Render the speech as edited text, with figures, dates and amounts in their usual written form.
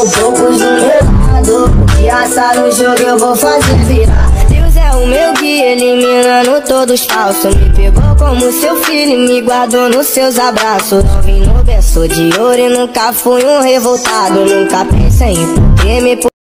tenho poucos do meu lado. Que assar no jogo eu vou fazer virar. Deus é o meu guia, eliminando todos falsos. Me pegou como seu filho e me guardou nos seus abraços. Não vim no berço de ouro e nunca fui um revoltado. Nunca pensei em ter me